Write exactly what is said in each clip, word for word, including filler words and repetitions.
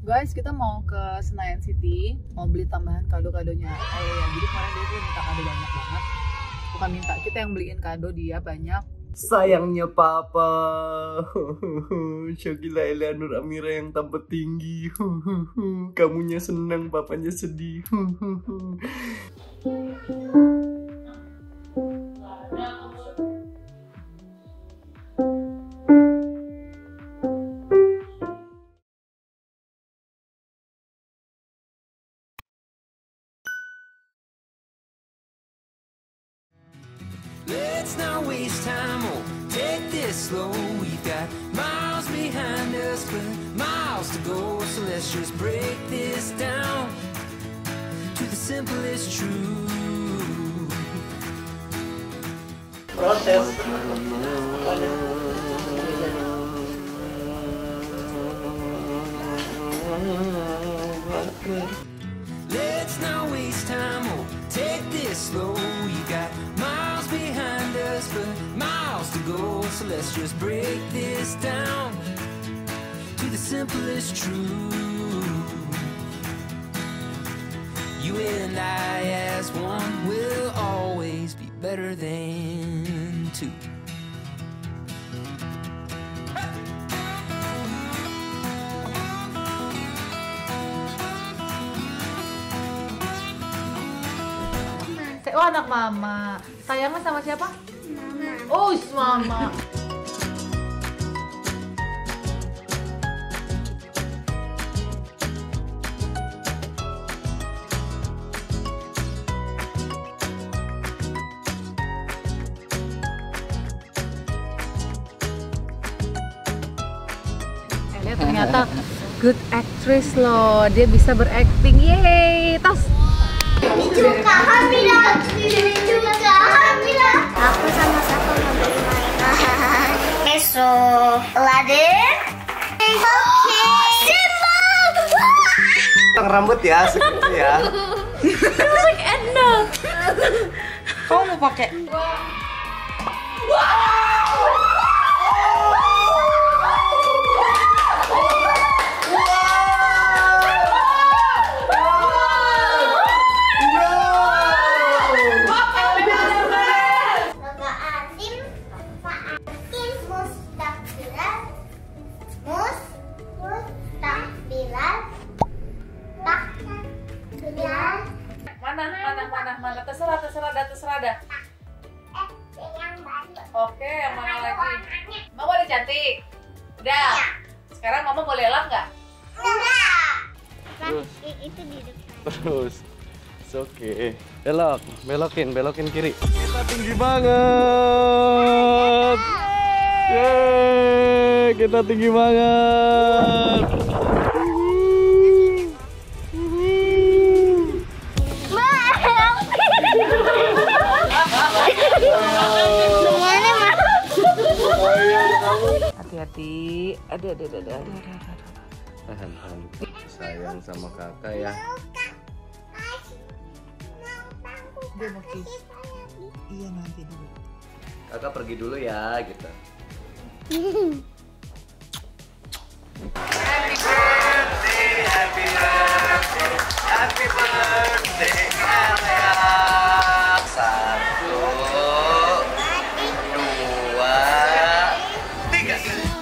Guys, kita mau ke Senayan City, mau beli tambahan kado-kadonya Elea. Jadi kemarin dia tuh minta kado banyak banget. Bukan minta, kita yang beliin kado dia banyak. Sayangnya papa. Syakila Elea Nur Amira yang tampak tinggi. Kamunya senang, papanya sedih. Let's not waste time, oh, take this slow. We've got miles behind us, but miles to go. So let's just break this down to the simplest truth. Protes. Let's not waste time, oh, take this slow. We got miles behind us, but miles to go. So let's just break this down to the simplest truth. You and I as one will always be better than two. Oh, anak mama. Sayangnya sama siapa? Mama. Oh, mama. Elea ternyata good actress loh. Dia bisa berakting. Yeay, tas. Ini juga Hamila, ini juga Hamila. Aku sama Saka mau beli mainan. Esok, Aladdin. Oke. Simba. Potong rambut ya, segitu ya. Like Edna. Kamu mau pakai? Mana, mana, mana, mana, terserah, terserah, dah, terserah, dah. Oke, yang mana lagi? Mama udah cantik? Udah? Sekarang mama boleh elak nggak? Terus. Itu di depan. Terus. It's okay. Belok, belokin, belokin kiri. Kita tinggi banget. Yeay, kita tinggi banget. Hati-hati. Ada, ada, ada, ada, ada. Tahan, tahan. Sayang sama kakak ya. Dia mau kiss. Iya, nanti dulu. Kakak pergi dulu ya, gitu. Happy birthday, happy birthday, happy birthday, Elea. Satu, dua, tiga.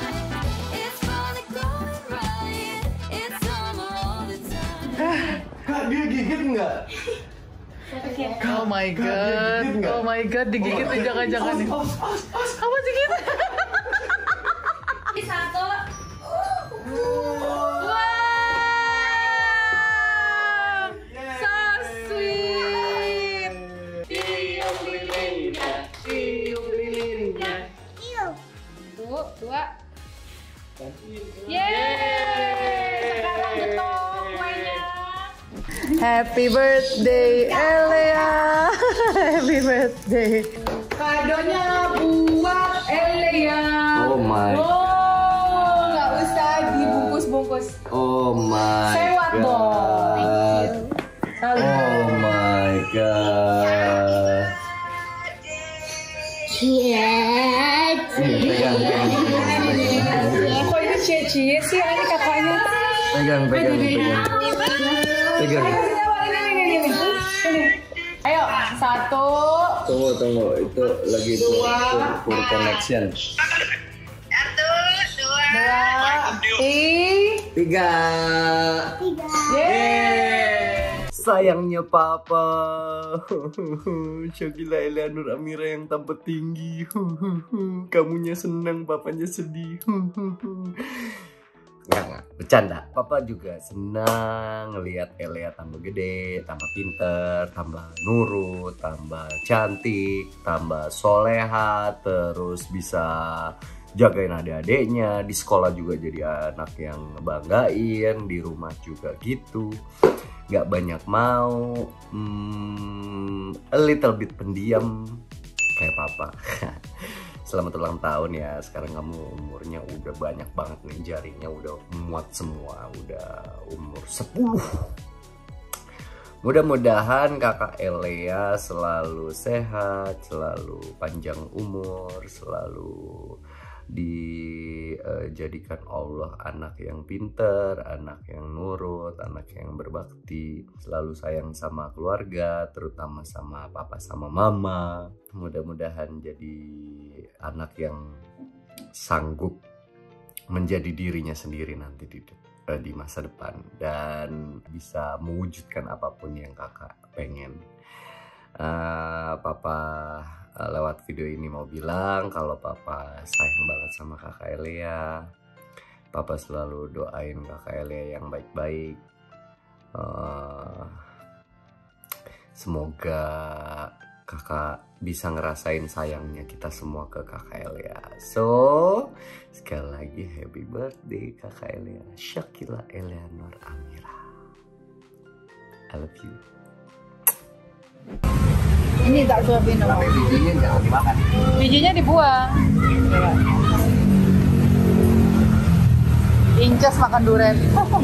Kak, dia gigit nggak? Oh my god, oh my god, digigit nih, jangan-jangan nih. Apa digigit? Satu. Wow, so sweet. Tiup lilinnya, tiup lilinnya. Satu, dua. Yeay, sekarang getong kuenya. Happy birthday Elea. Happy birthday. Kadonya buat Elea. Oh my. Oh, nggak usah dibungkus-bungkus. Oh my Sewat god. dong. Oh my god. Iya. Nih, pegang, pegang, pegang, pegang. Kok ini cie-cie sih, ini kakaknya. Pegang. Pegang, pegang, pegang. Pegang. Ayo, satu. Tunggu, tunggu. Itu lagi Dua. for connection. Satu, dua, Dua. Tiga. Tiga. Yeay. Sayangnya papa. Syakila Eleanor Amira yang tampet tinggi. Kamunya senang, papanya sedih. Enggak, enggak, bercanda. Papa juga senang ngelihat Elea tambah gede, tambah pinter, tambah nurut, tambah cantik, tambah soleha, terus bisa jagain adik-adiknya. Di sekolah juga jadi anak yang ngebanggain, di rumah juga gitu. Gak banyak mau, hmm, a little bit pendiam kayak papa. Selamat ulang tahun ya. Sekarang kamu umurnya udah banyak banget nih, jarinya udah muat semua, udah umur sepuluh. Mudah-mudahan kakak Elea selalu sehat, selalu panjang umur, selalu dijadikan Allah anak yang pinter, anak yang nurut, anak yang berbakti, selalu sayang sama keluarga, terutama sama papa sama mama. Mudah-mudahan jadi anak yang sanggup menjadi dirinya sendiri nanti di, di masa depan dan bisa mewujudkan apapun yang kakak pengen. Uh, papa uh, lewat video ini mau bilang kalau papa sayang banget sama kakak Elea. Papa selalu doain kakak Elea yang baik-baik. Uh, semoga kakak bisa ngerasain sayangnya kita semua ke kakak Elea. So, sekali lagi happy birthday kakak Elea, Syakila Eleanor Amira. I love you. Ini tak suapin dong. Bijinya jangan dimakan. Bijinya dibuang. Incas makan durian.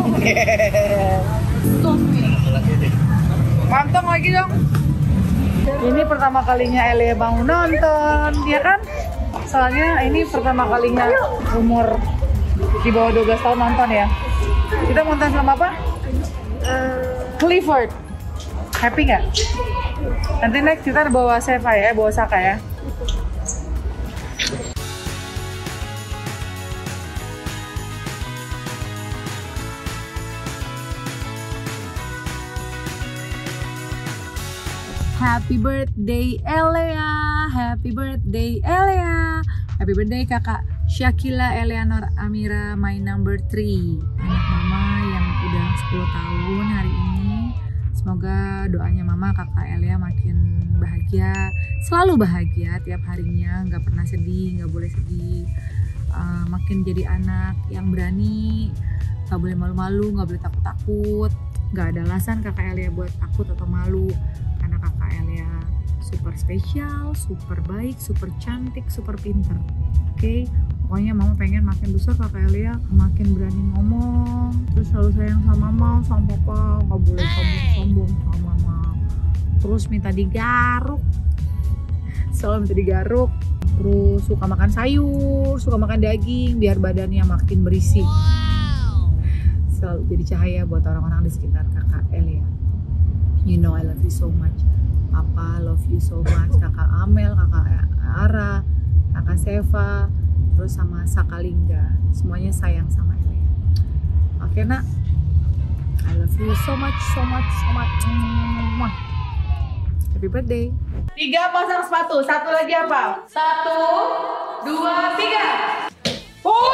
Mantap lagi dong. Ini pertama kalinya Elea bangun nonton, ya kan? Soalnya ini pertama kalinya umur di bawah dua belas tahun nonton ya. Kita nonton sama apa? Clifford. Happy nggak? Nanti next kita bawa Seva ya, bawa Saka ya. Happy birthday Elea, happy birthday Elea, happy birthday kakak Syakila Eleanor Amira, my number three, anak mama yang udah sepuluh tahun hari ini. Semoga doanya mama kakak Elea makin bahagia, selalu bahagia tiap harinya, nggak pernah sedih, nggak boleh sedih, uh, makin jadi anak yang berani, nggak boleh malu-malu, nggak boleh takut-takut, nggak ada alasan kakak Elea buat takut atau malu. Karena kakak Elea super spesial, super baik, super cantik, super pinter. Oke, okay? Pokoknya mama pengen makin besar kakak Elea makin berani ngomong, terus selalu sayang sama mama, sama papa, nggak boleh sombong-sombong sama mama. Terus minta digaruk, selalu minta digaruk. Terus suka makan sayur, suka makan daging, biar badannya makin berisi. Selalu jadi cahaya buat orang-orang di sekitar kakak Elea. You know I love you so much. Papa love you so much. Kakak Amel, kakak Ara, kakak Seva, terus sama Sakalingga. Semuanya sayang sama Elea. Oke nak, I love you so much, so much, so much. Happy birthday. Tiga pasang sepatu. Satu lagi apa? Satu, dua, tiga. Oh!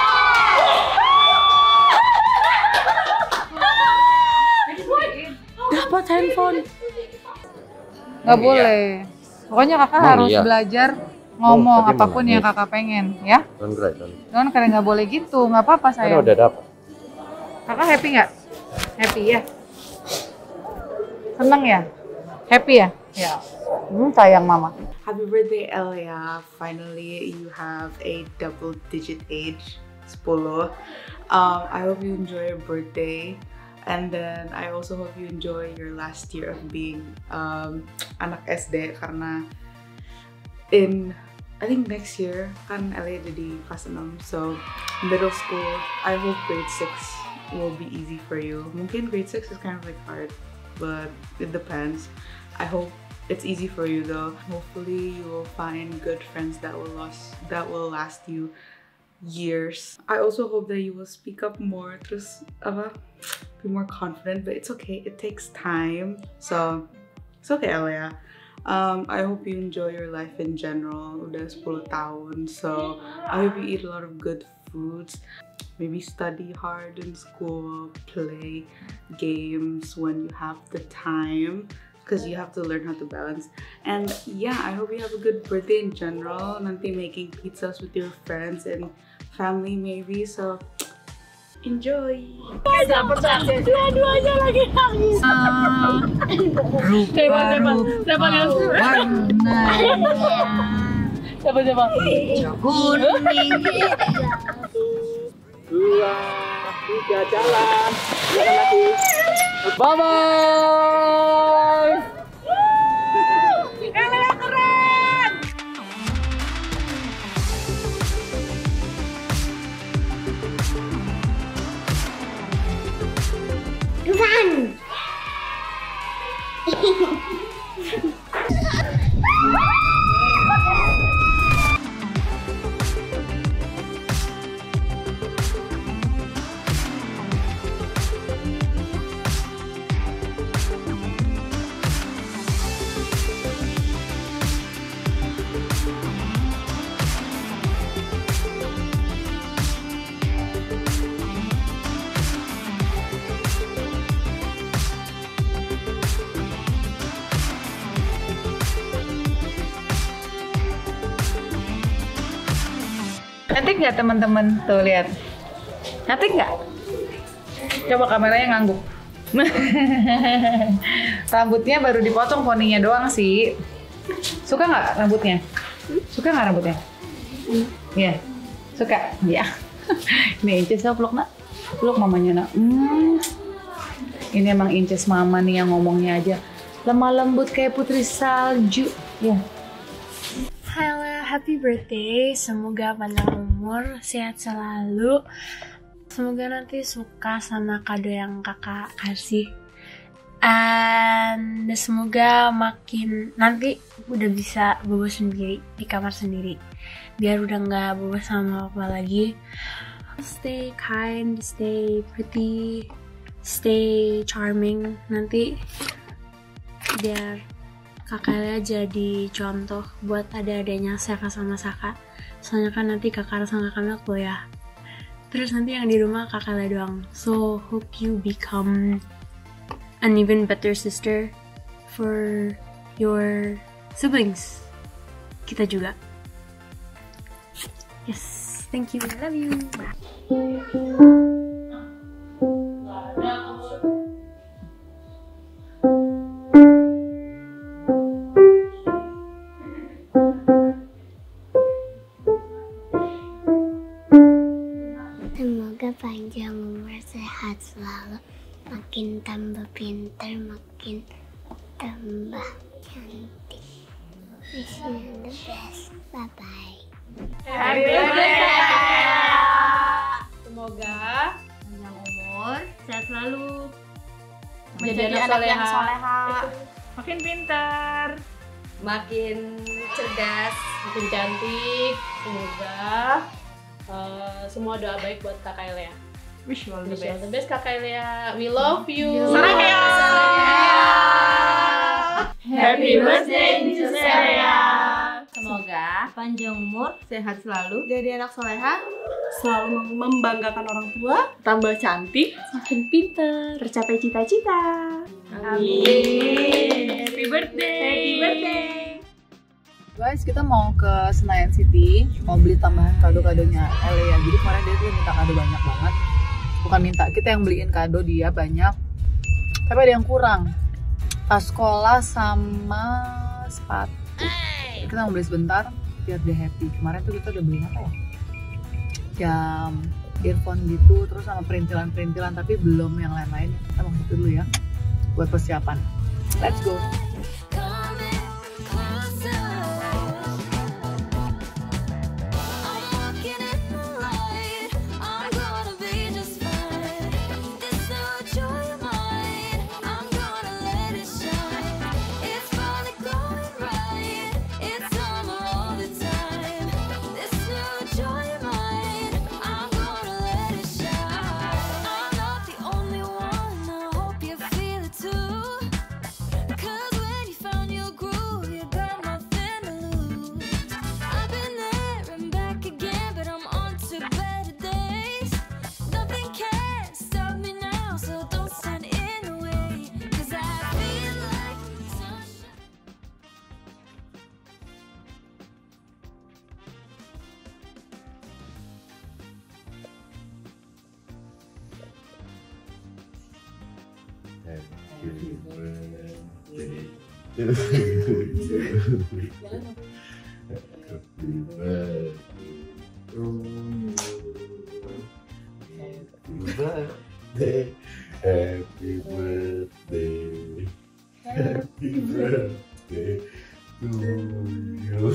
Dapat handphone. Nggak Oh, boleh. Pokoknya kakak Oh, harus iya. belajar ngomong Oh, tadi apapun mana? yang kakak pengen, ya. Don't cry, don't. Jangan kalian nggak boleh gitu, nggak apa-apa Kan sayang. udah dapat. Kakak happy nggak? Happy ya. Seneng ya? Happy ya? Ya. Hmm, sayang mama. Happy birthday, Elea. Finally, you have a double digit age, sepuluh. Um, I hope you enjoy your birthday. And then I also hope you enjoy your last year of being um, anak S D, karena in I think next year kan Elea jadi kelas enam, so middle school, I hope grade six will be easy for you. Mungkin grade six is kind of like hard, but it depends. I hope it's easy for you though. Hopefully you will find good friends that will last that will last you years. I also hope that you will speak up more, terus apa, be more confident, but it's okay, it takes time. So it's okay, Elia. Um, I hope you enjoy your life in general. Udah sepuluh tahun, so I hope you eat a lot of good foods. Maybe study hard in school, play games when you have the time, because you have to learn how to balance. And yeah, I hope you have a good birthday in general. Nanti making pizzas with your friends and family maybe, so enjoy. Dua-duanya lagi nangis. Rupa-rupa warnanya. Siapa-siapa? Kuning. Dua, tiga, jalan. Jalan lagi. Bye-bye. Run! Cantik nggak teman-teman? Tuh lihat. Cantik nggak? Coba kameranya ngangguk. Rambutnya baru dipotong, poninya doang sih. Suka nggak rambutnya? Suka nggak rambutnya? Iya. Suka? Iya. Ini Inces ya, peluk nak. Peluk mamanya nak. Hmm. Ini emang Inces mama nih yang ngomongnya aja lemah lembut kayak putri salju. Ya. Halo, happy birthday. Semoga panjang umur, sehat selalu. Semoga nanti suka sama kado yang kakak kasih. And semoga makin nanti udah bisa bobo sendiri di kamar sendiri. Biar udah nggak bobo sama apa lagi. Stay kind, stay pretty, stay charming. Nanti biar kakak Lea jadi contoh buat adik-adiknya Seka sama Saka. Soalnya kan nanti kakak sama kakak Lea kuliah. Terus nanti yang di rumah kakak Lea doang. So hope you become an even better sister for your siblings. Kita juga. Yes, thank you. I love you. Semoga panjang umur, sehat selalu, makin tambah pintar, makin tambah cantik. Wish you the best. Bye bye. Happy birthday! Semoga panjang umur, sehat selalu, Menjadi menjadi anak anak yang soleha. soleha, Makin pintar. makin cerdas, makin cantik. Semoga uh, semua doa baik buat Kakak Lea. Wish you all the Wish you all best. the best Kakak Lea. We love you. Saranghae! Happy birthday, Miss Lea. Semoga panjang umur, sehat selalu, jadi anak soleha, selalu membanggakan orang tua, tambah cantik, makin pintar, tercapai cita-cita. Amin. Happy birthday. Happy birthday. Guys, kita mau ke Senayan City, mau beli tambahan kado-kadonya Elea. Jadi kemarin dia tuh minta kado banyak banget. Bukan minta, kita yang beliin kado dia banyak. Tapi ada yang kurang. Tas sekolah sama sepatu. Jadi kita mau beli sebentar biar dia happy. Kemarin tuh kita udah beli apa ya? Jam, earphone gitu, terus sama perintilan-perintilan, tapi belum yang lain-lain. Kita mau itu dulu ya, buat persiapan. Let's go. Happy birthday to you. Happy birthday to you. Happy birthday. Happy birthday. Happy birthday to you.